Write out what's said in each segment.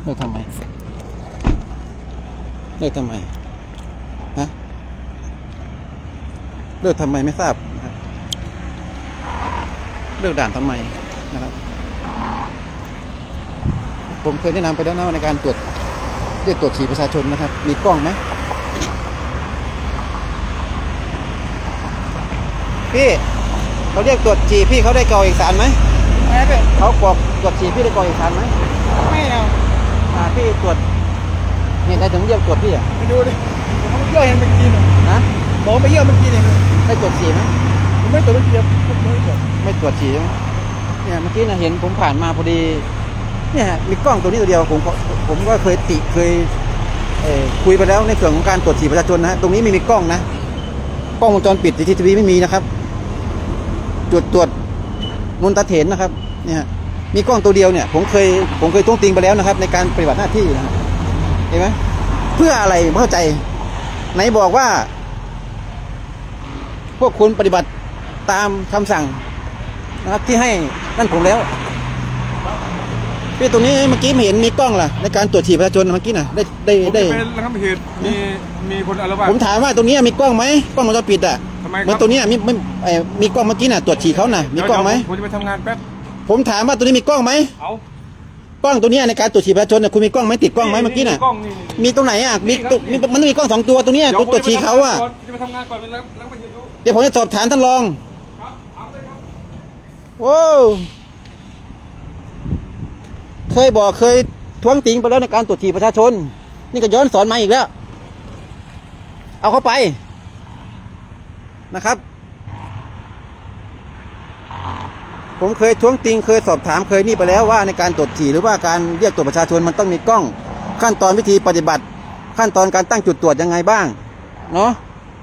เลิกทำไมเลิกทำไมฮะเลิกทำไมไม่ทราบเลิกด่านทำไมนะครับผมเคยแนะนำไปแล้วนะในการตรวจเรียกตรวจฉี่ประชาชนนะครับมีกล้องไหมพี่เขาเรียกตรวจฉี่พี่เขาได้กรอกเอกสารไหมเขากรอกตรวจฉี่พี่ได้กรอกเอกสารไหมไม่เอาพี่ตรวจเนี่ยได้ถึงเรียกตรวจพี่อ่ะไปดูดิเขาเยี่ยวเห็นเมื่อกี้เนี่ยนะบอกไปเยี่ยวเมื่อกี้เนี่ยได้ตรวจฉี่ไหมไม่ตรวจเมื่อกี้ไม่ตรวจฉี่ใช่ไหมเนี่ยเมื่อกี้นะเห็นผมผ่านมาพอดีเนี่ยมีกล้องตัวนี้ตัวเดียวผมก็เคยคุยไปแล้วในส่วนของการตรวจฉี่ประชาชนนะตรงนี้ไม่มีกล้องนะกล้องวงจรปิดทีวีไม่มีนะครับจุดตรวจนนทเถนนะครับเนี่ยมีกล้องตัวเดียวเนี่ยผมเคยท้วงติงไปแล้วนะครับในการปฏิบัติหน้าที่นะเห็นไหมเพื่ออะไรไม่เข้าใจไหนบอกว่าพวกคุณปฏิบัติตามคำสั่งนะครับที่ให้นั่นผมแล้วพี่ตรงนี้เมื่อกี้ไม่เห็นมีกล้องล่ะในการตรวจฉี่ประชาชนเมื่อกี้น่ะได้เป็นระงับเหตุมีคนอาละวาดผมถามว่าตรงนี้มีกล้องไหมกล้องวงจรปิดอ่ะเหมือนตัวนี้มีกล้องเมื่อกี้น่ะตรวจฉี่เขาน่ะมีกล้องไหมผมจะไปทำงานแป๊บผมถามว่าตัวนี้มีกล้องไหมเอากล้องตัวนี้ในการตรวจฉี่ประชาชนเนี่ยคุณมีกล้องไหมติดกล้องไหมเมื่อกี้น่ะมีตรงไหนอ่ะมันมีกล้อง2 ตัวตัวนี้ตัวตรวจฉี่เขาอ่ะจะไปทำงานก่อนเป็นแล้วไปยืนดูเดี๋ยวผมจะสอบถามท่านรองโอ้เคยท้วงติงไปแล้วในการตรวจฉี่ประชาชนนี่ก็ย้อนสอนมาอีกแล้วเอาเข้าไปนะครับผมเคยท้วงติงเคยสอบถามเคยนี่ไปแล้วว่าในการตรวจฉี่หรือว่าการเรียกตรวจประชาชนมันต้องมีกล้องขั้นตอนวิธีปฏิบัติขั้นตอนการตั้งจุดตรวจยังไงบ้างเนาะ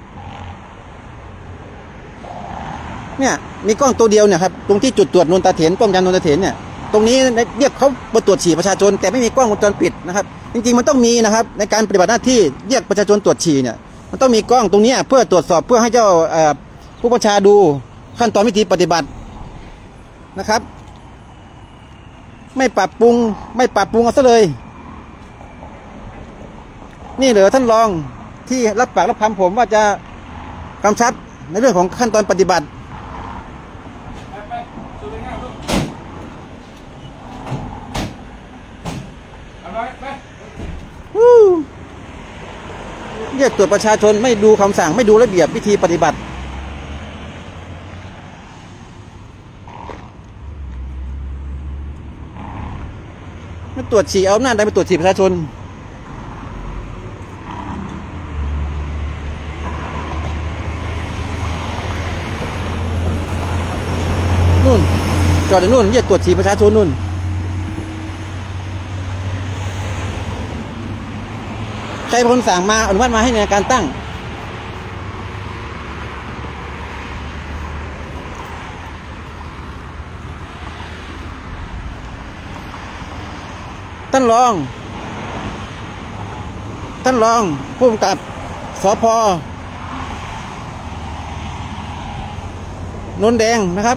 เนี่ยมีกล้องตัวเดียวเนี่ยครับตรงที่จุดตรวจนนทเถนป้อมยามนนทเถนเนี่ยตรงนี้เรียกเขามาตรวจฉี่ประชาชนแต่ไม่มีกล้องวงจรปิดนะครับจริงๆมันต้องมีนะครับในการปฏิบัติหน้าที่เรียกประชาชนตรวจฉี่เนี่ยมันต้องมีกล้องตรงนี้เพื่อตรวจสอบเพื่อให้เจ้าผู้บัญชาดูขั้นตอนวิธีปฏิบัตินะครับไม่ปรับปรุงเอาซะเลยนี่เหรอท่านรองที่รับปากรับคำผมว่าจะกำชับในเรื่องของขั้นตอนปฏิบัติเรียกตรวจประชาชนไม่ดูคำสั่งไม่ดูระเบียบวิธีปฏิบัติไม่ตรวจฉี่เอาหน้าได้ไปตรวจฉี่ประชาชนนู่นจอดนู่นเรียกตรวจฉี่ประชาชนนู่นใครเป็นคนสั่งมาอนุมัติมาให้ในการตั้งท่านรองผู้กำกับสภ.นนแดงนะครับ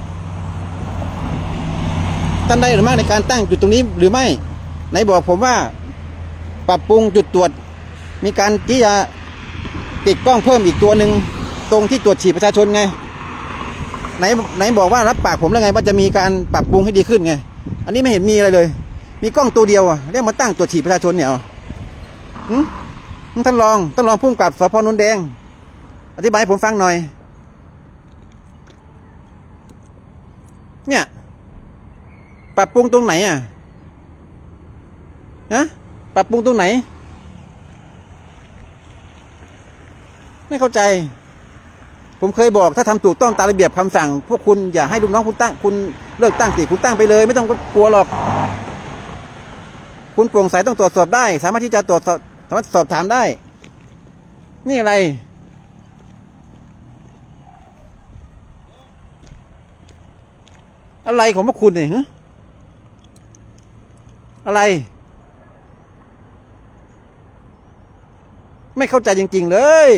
ท่านได้หรือไม่ในการตั้งจุดตรงนี้หรือไม่ไหนบอกผมว่าปรับปรุงจุดตรวจมีการที่จะติดกล้องเพิ่มอีกตัวหนึ่งตรงที่ตรวจฉี่ประชาชนไงไหนบอกว่ารับปากผมแล้วไงว่าจะมีการปรับปรุงให้ดีขึ้นไงอันนี้ไม่เห็นมีอะไรเลยมีกล้องตัวเดียวอ่ะเรียกมาตั้งตรวจฉี่ประชาชนเนี่ยท่านรองผู้กำกับสภ.นนแดงอธิบายผมฟังหน่อยเนี่ยปรับปรุงตรงไหนอ่ะนะปรับปรุงตรงไหนไม่เข้าใจผมเคยบอกถ้าทำถูกต้องตามระเบียบคำสั่งพวกคุณอย่าให้ลูกน้องคุณตั้งคุณเลิกตั้งสิคุณตั้งไปเลยไม่ต้องกลัวหรอกคุณโปร่งใสต้องตรวจสอบได้สามารถที่จะตรวจสอบสามารถสอบถามได้นี่อะไรของพวกคุณเนี่ยอะไรไม่เข้าใจจริงๆเลย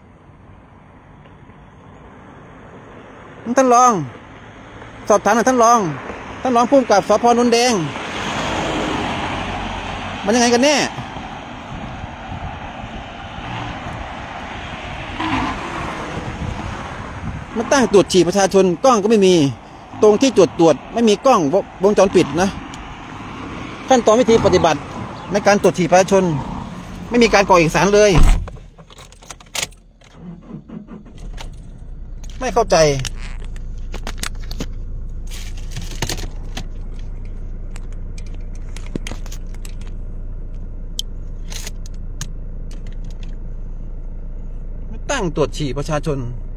ท่านรองสอบถามหน่อยท่านรองผู้กำกับสภ.นนแดงมันยังไงกันแน่มันตั้งตรวจฉี่ประชาชนกล้องก็ไม่มีตรงที่ตรวจไม่มีกล้องวงจรปิดนะขั้นตอนวิธีปฏิบัติในการตรวจฉี่ประชาชนไม่มีการกรอกเอกสารเลยไม่เข้าใจตั้งตรวจฉี่ประชาชน